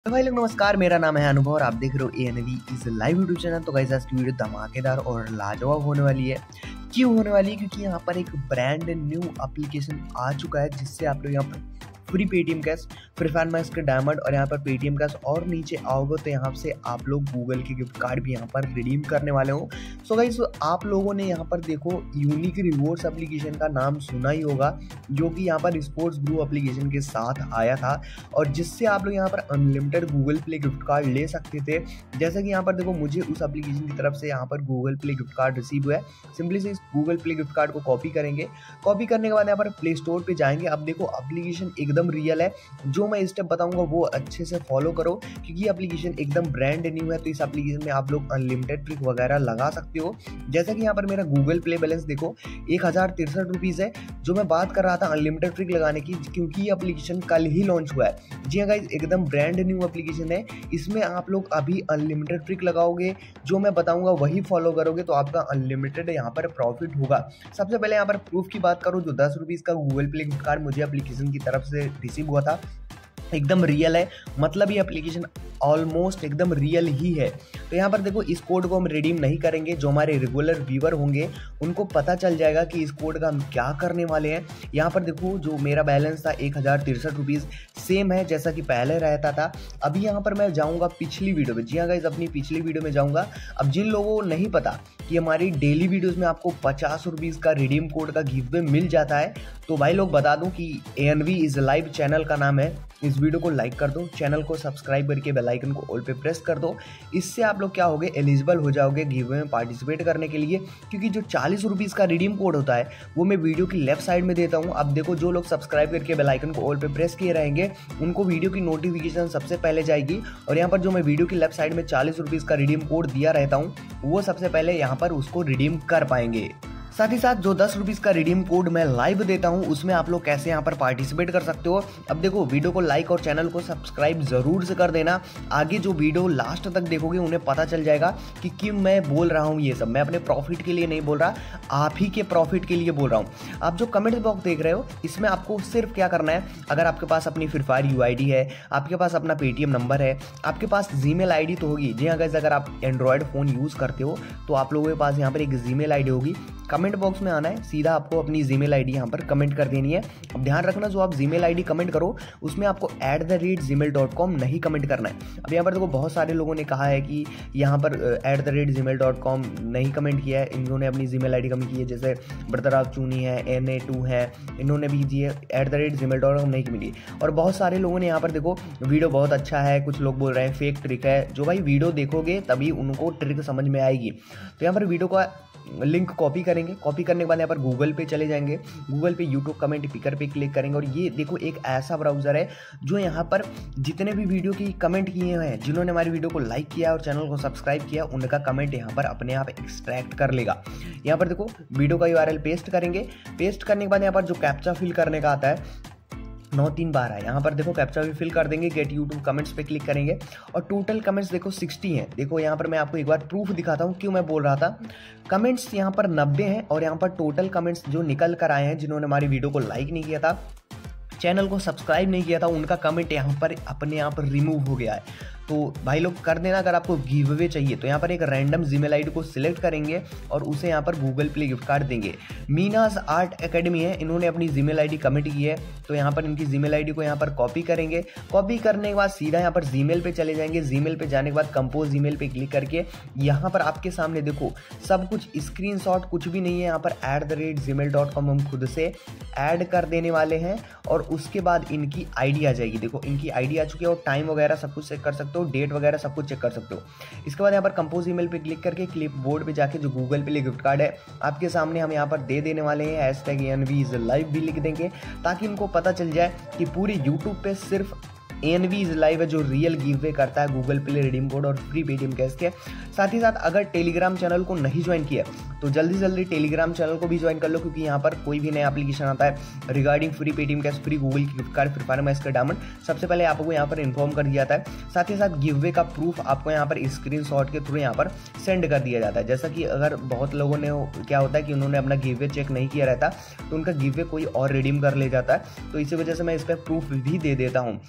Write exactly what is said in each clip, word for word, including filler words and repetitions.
तो भाई लोग नमस्कार, मेरा नाम है अनुभव और आप देख रहे हो A N V is live YouTube channel. तो गाइस आज की वीडियो धमाकेदार और लाजवाब होने वाली है। क्यों होने वाली है? क्योंकि यहाँ पर एक ब्रांड न्यू एप्लीकेशन आ चुका है जिससे आप लोग यहाँ पर free Paytm cash, Free Fire Max के डायमंड और यहाँ पर पेटीएम कैश और नीचे आओगे तो यहाँ से आप लोग गूगल के गिफ्ट कार्ड भी यहाँ पर रिडीम करने वाले हो। सो गाइस आप लोगों ने यहाँ पर देखो यूनिक रिवॉर्ड्स एप्लीकेशन का नाम सुना ही होगा, जो कि यहाँ पर स्पोर्ट्स ग्रू एप्लीकेशन के साथ आया था और जिससे आप लोग यहाँ पर unlimited Google Play gift card ले सकते थे। जैसा कि यहाँ पर देखो मुझे उस एप्लीकेशन की तरफ से यहाँ पर Google Play gift card receive हुआ है। सिंपली से इस गूगल प्ले गिफ्ट कार्ड को कॉपी करेंगे। कॉपी करने के बाद यहाँ पर प्ले स्टोर पे जाएंगे। अब देखो एप्लीकेशन एकदम रियल है, जो मैं स्टेप बताऊंगा वो अच्छे से फॉलो करो क्योंकि एप्लीकेशन एकदम ब्रांड न्यू है। तो इस एप्लीकेशन में आप लोग अनलिमिटेड ट्रिक वगैरह लगा सकते हो। जैसा कि यहाँ पर मेरा गूगल प्ले बैलेंस देखो एक हजार तिरसठ रुपीज है, जो मैं बात कर रहा था अनलिमिटेड ट्रिक लगाने की, क्योंकि ये एप्लीकेशन कल ही लॉन्च हुआ है। जी हाँ गाइस, एकदम ब्रांड न्यू एप्लीकेशन है। इसमें आप लोग अभी अनलिमिटेड ट्रिक लगाओगे, जो मैं बताऊंगा वही फॉलो करोगे तो आपका अनलिमिटेड यहाँ पर प्रॉफिट होगा। सबसे पहले यहाँ पर प्रूफ की बात करूँ, जो दस रुपीज का गूगल प्ले गिफ्ट कार्ड मुझे एप्लीकेशन की तरफ से रिसीव हुआ था, एकदम रियल है। मतलब ये एप्लीकेशन ऑलमोस्ट एकदम रियल ही है। तो यहाँ पर देखो इस कोड को हम रिडीम नहीं करेंगे। जो हमारे रेगुलर व्यूअर होंगे उनको पता चल जाएगा कि इस कोड का हम क्या करने वाले हैं। यहाँ पर देखो जो मेरा बैलेंस था एक हज़ार तिरसठ रुपीज़ सेम है जैसा कि पहले रहता था। अभी यहाँ पर मैं जाऊँगा पिछली वीडियो में। जी हाँ गाइस, अपनी पिछली वीडियो में जाऊँगा। अब जिन लोगों को नहीं पता कि हमारी डेली वीडियोज़ में आपको पचास रुपीज़ का रिडीम कोड का गिव वे मिल जाता है, तो भाई लोग बता दूँ कि A N V is live channel का नाम है। इस वीडियो को लाइक कर दो, चैनल को सब्सक्राइब करके बेल आइकन को ऑल पे प्रेस कर दो। इससे आप लोग क्या होगे, एलिजिबल हो जाओगे गिव में पार्टिसिपेट करने के लिए। क्योंकि जो चालीस रुपीज़ का रिडीम कोड होता है वो मैं वीडियो की लेफ्ट साइड में देता हूँ। अब देखो जो लोग सब्सक्राइब करके बेल आइकन को ऑल पे प्रेस किए रहेंगे उनको वीडियो की नोटिफिकेशन सबसे पहले जाएगी। और यहाँ पर जो मैं वीडियो की लेफ्ट साइड में चालीस रुपीज़ का रिडीम कोड दिया रहता हूँ वो सबसे पहले यहाँ पर उसको रिडीम कर पाएंगे। साथ ही साथ जो दस रुपीज़ का रिडीम कोड मैं लाइव देता हूं उसमें आप लोग कैसे यहां पर पार्टिसिपेट कर सकते हो। अब देखो वीडियो को लाइक और चैनल को सब्सक्राइब जरूर से कर देना। आगे जो वीडियो लास्ट तक देखोगे उन्हें पता चल जाएगा कि क्यों मैं बोल रहा हूं ये सब। मैं अपने प्रॉफिट के लिए नहीं बोल रहा, आप ही के प्रॉफिट के लिए बोल रहा हूं। आप जो कमेंट बॉक्स देख रहे हो इसमें आपको सिर्फ क्या करना है, अगर आपके पास अपनी Free Fire U I D है, आपके पास अपना पेटीएम नंबर है, आपके पास जीमेल आई डी तो होगी। जी हाँ गाइस, अगर आप एंड्रॉयड फ़ोन यूज़ करते हो तो आप लोगों के पास यहाँ पर एक जीमेल आई डी होगी। कमेंट बॉक्स में आना है, सीधा आपको अपनी जीमेल आईडी यहाँ पर कमेंट कर देनी है। अब ध्यान रखना, जो आप जीमेल आईडी कमेंट करो उसमें आपको at the rate Gmail dot com नहीं कमेंट करना है। अब यहाँ पर देखो बहुत सारे लोगों ने कहा है कि यहाँ पर at the rate Gmail dot com नहीं कमेंट किया है, इन्होंने अपनी जीमेल आईडी कमेंट की है। जैसे बरतराग चूनी है, एन ए टू है, इन्होंने भी दी है at the rate Gmail dot com नहीं मिली। और बहुत सारे लोगों ने यहाँ पर देखो वीडियो बहुत अच्छा है, कुछ लोग बोल रहे हैं फेक ट्रिक है। जो भाई वीडियो देखोगे तभी उनको ट्रिक समझ में आएगी। तो यहाँ पर वीडियो का लिंक कॉपी करेंगे। कॉपी करने के बाद यहाँ पर गूगल पे चले जाएंगे। गूगल पे यूट्यूब कमेंट पिकर पे क्लिक करेंगे और ये देखो एक ऐसा ब्राउज़र है जो यहाँ पर जितने भी वीडियो की कमेंट किए हुए हैं, जिन्होंने हमारी वीडियो को लाइक किया और चैनल को सब्सक्राइब किया, उनका कमेंट यहाँ पर अपने आप एक्सट्रैक्ट कर लेगा। यहाँ पर देखो वीडियो का यू आर एल पेस्ट करेंगे। पेस्ट करने के बाद यहाँ पर जो कैप्चा फिल करने का आता है नौ तीन बार है, यहाँ पर देखो कैप्चा भी फिल कर देंगे। गेट यूट्यूब कमेंट्स पे क्लिक करेंगे और टोटल कमेंट्स देखो साठ हैं। देखो यहाँ पर मैं आपको एक बार प्रूफ दिखाता हूँ क्यों मैं बोल रहा था। कमेंट्स यहाँ पर नब्बे हैं और यहाँ पर टोटल कमेंट्स जो निकल कर आए हैं, जिन्होंने हमारी वीडियो को लाइक नहीं किया था, चैनल को सब्सक्राइब नहीं किया था, उनका कमेंट यहाँ पर अपने आप रिमूव हो गया है। तो भाई लोग कर देना। अगर आपको गिव अवे चाहिए तो यहाँ पर एक रैंडम जीमेल आईडी को सिलेक्ट करेंगे और उसे यहाँ पर गूगल प्ले गिफ्ट कार्ड देंगे। मीनाज आर्ट एकेडमी है, इन्होंने अपनी जीमेल आईडी कमेंट की है, तो यहाँ पर इनकी जीमेल आईडी को यहाँ पर कॉपी करेंगे। कॉपी करने के बाद सीधा यहाँ पर जीमेल पे चले जाएंगे। जीमेल पे जाने के बाद कंपोज जीमेल पे क्लिक करके यहाँ पर आपके सामने देखो सब कुछ स्क्रीनशॉट कुछ भी नहीं है। यहाँ पर at the rate Gmail dot com हम खुद से ऐड कर देने वाले हैं और उसके बाद इनकी आईडी आ जाएगी। देखो इनकी आईडी आ चुकी है और टाइम वगैरह सब कुछ चेक कर सकते हो, डेट वगैरह सब कुछ चेक कर सकते हो। इसके बाद यहाँ पर कंपोज ईमेल पे क्लिक करके क्लिप बोर्ड पे जाके जो गूगल प्ले गिफ्ट कार्ड है आपके सामने हम यहाँ पर दे देने वाले हैं। Hashtag A N V is live भी लिख देंगे ताकि इनको पता चल जाए कि पूरे यूट्यूब पे सिर्फ A N V is live है जो रियल गिव वे करता है गूगल प्ले रिडीम कोड और फ्री पेटीएम कैश के। साथ ही साथ अगर टेलीग्राम चैनल को नहीं ज्वाइन किया तो जल्दी जल्दी टेलीग्राम चैनल को भी ज्वाइन कर लो, क्योंकि यहाँ पर कोई भी नया एप्लीकेशन आता है regarding free Paytm cash, free Google की gift card, Free Fire Max का डायमंड, सबसे पहले आपको यहाँ पर इन्फॉर्म कर दिया जाता है। साथ ही साथ गिव वे का प्रूफ आपको यहाँ पर स्क्रीन शॉट के थ्रू यहाँ पर सेंड कर दिया जाता है। जैसा कि अगर बहुत लोगों ने क्या होता है कि उन्होंने अपना गिव वे चेक नहीं किया रहता तो उनका गिव वे कोई और रिडीम कर ले जाता है, तो इसी वजह से मैं इस पर प्रूफ भी दे देता हूँ। साथ ही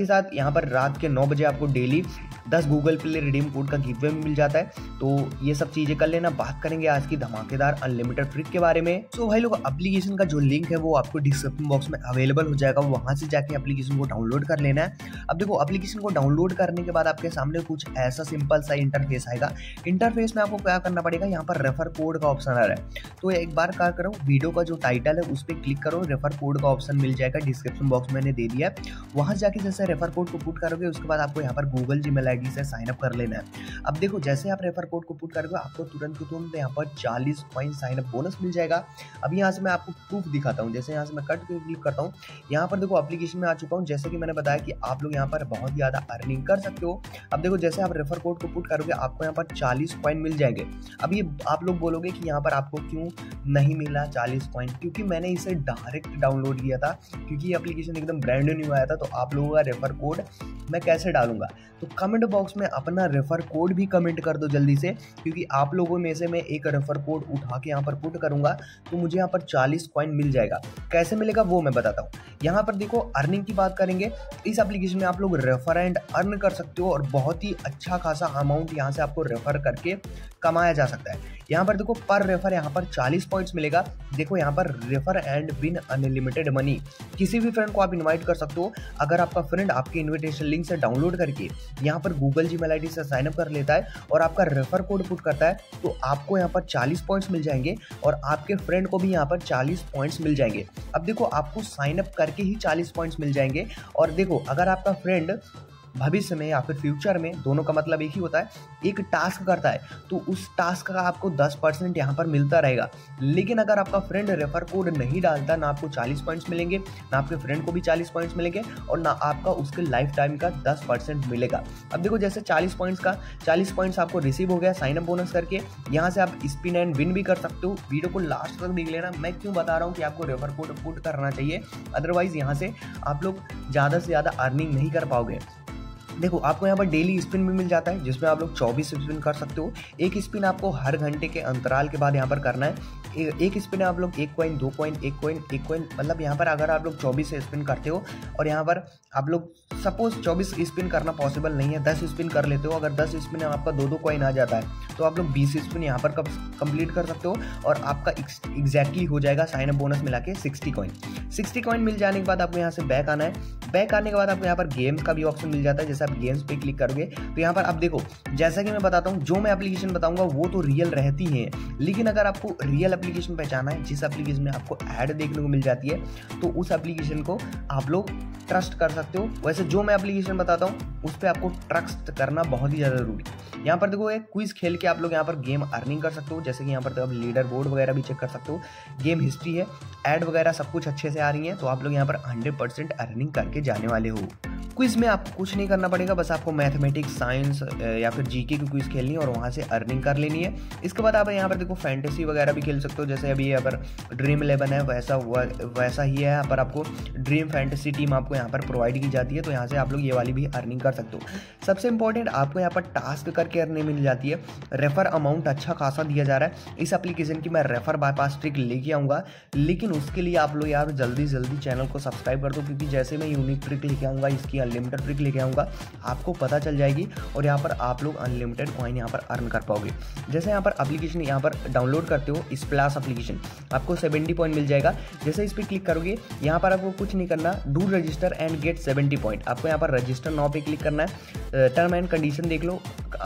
ही साथ यहाँ पर रात के नौ बजे आपको डेली दस गूगल प्ले रिडीम कोड का गिव अवे मिल जाता है। तो ये सब चीजें कर लेना। बात करेंगे आज की धमाकेदार अनलिमिटेड ट्रिक के बारे में। तो भाई लोग, एप्लीकेशन का जो लिंक है वो आपको डिस्क्रिप्शन बॉक्स में अवेलेबल हो जाएगा, वहां से जाके एप्लीकेशन को डाउनलोड कर लेना है। अब देखो, एप्लीकेशन को डाउनलोड करने के बाद आपके सामने कुछ ऐसा सिंपल सा इंटरफेस आएगा। इंटरफेस में आपको क्या करना पड़ेगा, यहाँ पर रेफर कोड का ऑप्शन आ रहा है। तो एक बार क्या करो, वीडियो का जो टाइटल है उस पर क्लिक करो, रेफर कोड का ऑप्शन मिल जाएगा, डिस्क्रिप्शन बॉक्स मैंने दे दिया है। वहां जाके जैसे रेफर कोड को पुट करोगे उसके बाद आपको यहाँ पर गूगल जीमेल आईडी से साइन अप कर लेना है। अब देखो, जैसे आप रेफर कोड को पुट करोगे आपको तुरंत के तुरंत यहाँ पर चालीस पॉइंट साइन अप बोनस मिल जाएगा। अब यहाँ से मैं आपको प्रूफ दिखाता हूँ। जैसे यहाँ से मैं कट के क्लिक करता हूँ, यहाँ पर देखो एप्लीकेशन में आ चुका हूँ। जैसे कि मैंने बताया कि आप लोग यहाँ पर बहुत ज्यादा अर्निंग कर सकते हो। अब देखो, जैसे आप रेफर कोड को पुट करोगे आपको यहाँ पर चालीस पॉइंट मिल जाएंगे। अब ये आप लोग बोलोगे कि यहाँ पर आपको क्यों नहीं मिला चालीस पॉइंट, क्योंकि मैंने इसे डायरेक्ट डाउनलोड किया था, क्योंकि ये एप्लीकेशन एकदम ब्रांड न्यू आया था। तो आप लोगों का रेफर कोड मैं कैसे डालूंगा, तो कमेंट बॉक्स में अपना रेफर कोड भी कमेंट कर दो जल्दी से, क्योंकि आप लोगों में से मैं एक रेफर कोड उठा के यहाँ पर पुट करूंगा तो मुझे यहाँ पर चालीस कॉइन मिल जाएगा। कैसे मिलेगा वो मैं बताता हूँ। यहाँ पर देखो, अर्निंग की बात करेंगे। इस एप्लीकेशन में आप लोग रेफर एंड अर्न कर सकते हो और बहुत ही अच्छा खासा अमाउंट यहाँ से आपको रेफर करके कमाया जा सकता है। यहाँ पर देखो, पर रेफर यहाँ पर चालीस पॉइंट्स मिलेगा। देखो यहाँ पर refer and win unlimited money. किसी भी फ्रेंड को आप इनवाइट कर सकते हो। अगर आपका फ्रेंड आपके इनविटेशन लिंक से डाउनलोड करके यहाँ पर गूगल जीमेल आईडी से साइन अप कर लेता है और आपका रेफर कोड पुट करता है तो आपको यहाँ पर चालीस पॉइंट्स मिल जाएंगे और आपके फ्रेंड को भी यहाँ पर चालीस पॉइंट्स मिल जाएंगे। अब देखो, आपको साइन अप करके ही चालीस पॉइंट्स मिल जाएंगे। और देखो, अगर आपका फ्रेंड भविष्य में या फिर फ्यूचर में, दोनों का मतलब एक ही होता है, एक टास्क करता है तो उस टास्क का आपको दस परसेंट यहाँ पर मिलता रहेगा। लेकिन अगर आपका फ्रेंड रेफर कोड नहीं डालता, ना आपको चालीस पॉइंट्स मिलेंगे, ना आपके फ्रेंड को भी चालीस पॉइंट्स मिलेंगे और ना आपका उसके लाइफ टाइम का दस परसेंट मिलेगा। अब देखो, जैसे चालीस पॉइंट्स का चालीस पॉइंट्स आपको रिसीव हो गया साइन अप बोनस करके। यहाँ से आप स्पिन एंड विन भी कर सकते हो। वीडियो को लास्ट तक देख लेना। मैं क्यों बता रहा हूँ कि आपको रेफर कोड पुट करना चाहिए, अदरवाइज यहाँ से आप लोग ज़्यादा से ज़्यादा अर्निंग नहीं कर पाओगे। देखो, आपको यहाँ पर डेली स्पिन भी मिल जाता है जिसमें आप लोग चौबीस स्पिन कर सकते हो। एक स्पिन आपको हर घंटे के अंतराल के बाद यहाँ पर करना है। एक स्पिन आप लोग एक कॉइन, दो कॉइन, एक कॉइन, एक कॉइन, मतलब यहाँ पर अगर आप लोग चौबीस स्पिन करते हो और यहाँ पर आप लोग सपोज चौबीस स्पिन करना पॉसिबल नहीं है, दस स्पिन कर लेते हो। अगर दस स्पिन में आपका दो दो कॉइन आ जाता है तो आप लोग बीस स्पिन यहाँ पर कंप्लीट कर सकते हो और आपका एग्जैक्टली हो जाएगा साइन अप बोनस मिला के सिक्सटी कॉइन। सिक्सटी कॉइन मिल जाने के बाद आपको यहाँ से बैक आना है। बैक आने के बाद आपको यहाँ पर गेम्स का भी ऑप्शन मिल जाता है। जैसे आप गेम्स पे क्लिक करोगे तो यहाँ पर आप देखो, जैसा कि मैं बताता हूँ, जो मैं एप्लीकेशन बताऊंगा वो तो रियल रहती है, लेकिन अगर आपको रियल एप्लीकेशन पहचाना है जिस एप्लीकेशन में आपको ऐड देखने को मिल जाती है तो उस एप्लीकेशन को आप लोग ट्रस्ट कर सकते हो। वैसे जो मैं एप्लीकेशन बताता हूँ उस पर आपको ट्रस्ट करना बहुत ही ज़्यादा जरूरी है। यहाँ पर देखो, एक क्विज खेल के आप लोग यहाँ पर गेम अर्निंग कर सकते हो। जैसे कि यहाँ पर तो आप लीडर बोर्ड वगैरह भी चेक कर सकते हो, गेम हिस्ट्री है, ऐड वगैरह सब कुछ अच्छे से आ रही है, तो आप लोग यहाँ पर हंड्रेड परसेंट अर्निंग करके जाने वाले हो। क्विज में आपको कुछ नहीं करना पड़ेगा, बस आपको मैथमेटिक्स, साइंस या फिर जीके की क्विज खेलनी है और वहाँ से अर्निंग कर लेनी है। इसके बाद आप यहाँ पर देखो फैंटेसी वगैरह भी खेल सकते हो। जैसे अभी यहाँ पर ड्रीम इलेवन है, वैसा वैसा ही है। यहाँ पर आपको ड्रीम फैंटेसी टीम आपको यहाँ पर प्रोवाइड की जाती है, तो यहाँ से आप लोग ये वाली भी अर्निंग कर सकते हो। सबसे इंपॉर्टेंट, आपको यहाँ पर टास्क करके अर्निंग मिल जाती है। रेफर अमाउंट अच्छा खासा दिया जा रहा है। इस एप्लीकेशन की मैं रेफर बाईपास ट्रिक लेके आऊँगा, लेकिन उसके लिए आप लोग यार जल्दी जल्दी चैनल को सब्सक्राइब कर दो, क्योंकि जैसे मैं यूनिक ट्रिक लेके आऊँगा, इसकी अनलिमिटेड ट्रिक लेके आऊँगा, आपको पता चल जाएगी और यहाँ पर आप लोग अनलिमिटेड कॉइन यहाँ पर अर्न कर पाओगे। जैसे यहाँ पर एप्लीकेशन यहाँ पर डाउनलोड करते हो, स्प्लैश एप्लीकेशन, आपको सेवेंटी पॉइंट मिल जाएगा। जैसे इस पर क्लिक करोगे, यहाँ पर आपको कुछ नहीं करना, do register and get seventy point. आपको यहाँ पर रजिस्टर नाउ पे क्लिक करना है। टर्म एंड कंडीशन देख लो,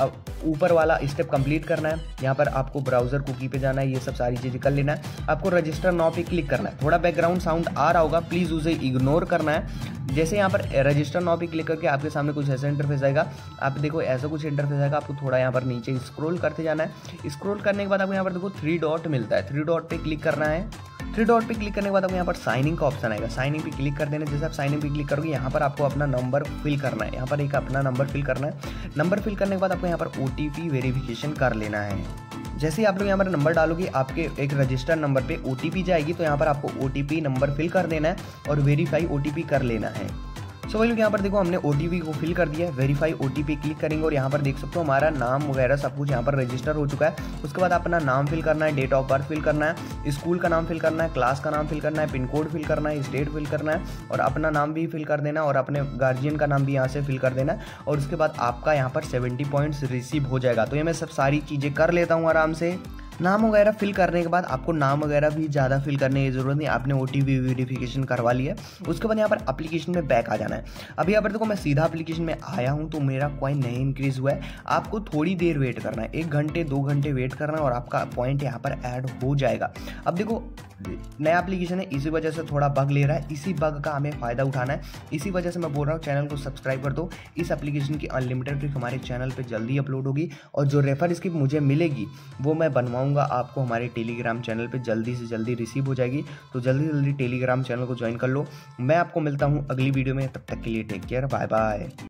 ऊपर वाला स्टेप कंप्लीट करना है। यहाँ पर आपको ब्राउजर कुकी पे जाना है, ये सब सारी चीज़ें कर लेना है। आपको रजिस्टर नाउ पे क्लिक करना है। थोड़ा बैकग्राउंड साउंड आ रहा होगा, प्लीज़ उसे इग्नोर करना है। जैसे यहाँ पर रजिस्टर नाउ पे क्लिक करके आपके सामने कुछ ऐसा इंटरफेस आएगा। आप देखो ऐसा कुछ इंटरफेस आएगा, आपको थोड़ा यहाँ पर नीचे स्क्रॉल करते जाना है। स्क्रॉल करने के बाद आपको यहाँ पर देखो थ्री डॉट मिलता है, थ्री डॉट पे क्लिक करना है। थ्री डॉट पे क्लिक करने के बाद आपको यहाँ पर साइनिंग का ऑप्शन आएगा, साइनिंग पे क्लिक कर देना। जैसे आप साइनिंग पे क्लिक करोगे, यहाँ पर आपको अपना नंबर फिल करना है। यहाँ पर एक अपना नंबर फिल करना है। नंबर फिल करने के बाद आपको यहाँ पर ओ टी पी वेरिफिकेशन कर लेना है। जैसे ही आप लोग यहाँ पर नंबर डालोगे, आपके एक रजिस्टर्ड नंबर पे ओ टी पी जाएगी, तो यहाँ पर आपको O T P number fill कर देना है और वेरीफाई ओ टी पी कर लेना है। सो भाई लोग यहाँ पर देखो हमने ओटीपी को फिल कर दिया है, वेरीफाई ओटीपी क्लिक करेंगे और यहाँ पर देख सकते हो हमारा नाम वगैरह सब कुछ यहाँ पर रजिस्टर हो चुका है। उसके बाद अपना नाम फिल करना है, डेट ऑफ बर्थ फिल करना है, स्कूल का नाम फिल करना है, क्लास का नाम फिल करना है, पिन कोड फिल करना है, स्टेट फिल करना है और अपना नाम भी फिल कर देना और अपने गार्जियन का नाम भी यहाँ से फिल कर देना और उसके बाद आपका यहाँ पर सेवेंटी पॉइंट्स रिसीव हो जाएगा। तो ये मैं सब सारी चीज़ें कर लेता हूँ आराम से। नाम वगैरह फिल करने के बाद आपको नाम वगैरह भी ज़्यादा फिल करने की ज़रूरत नहीं, आपने ओटीपी वेरिफिकेशन करवा लिया है। उसके बाद यहाँ पर एप्लीकेशन में बैक आ जाना है। अभी यहाँ पर देखो मैं सीधा एप्लीकेशन में आया हूँ तो मेरा कॉइन नहीं इंक्रीज़ हुआ है। आपको थोड़ी देर वेट करना है, एक घंटे दो घंटे वेट करना है और आपका पॉइंट यहाँ पर ऐड हो जाएगा। अब देखो नया एप्लीकेशन है, इसी वजह से थोड़ा बग ले रहा है, इसी बग का हमें फ़ायदा उठाना है। इसी वजह से मैं बोल रहा हूँ चैनल को सब्सक्राइब कर दो। इस एप्लीकेशन की अनलिमिटेड ट्रिक हमारे चैनल पे जल्दी अपलोड होगी और जो रेफर स्किप मुझे मिलेगी वो मैं बनवाऊँगा, आपको हमारे टेलीग्राम चैनल पे जल्दी से जल्दी रिसीव हो जाएगी। तो जल्दी जल्दी टेलीग्राम चैनल को ज्वाइन कर लो। मैं आपको मिलता हूँ अगली वीडियो में, तब तक के लिए टेक केयर, बाय बाय।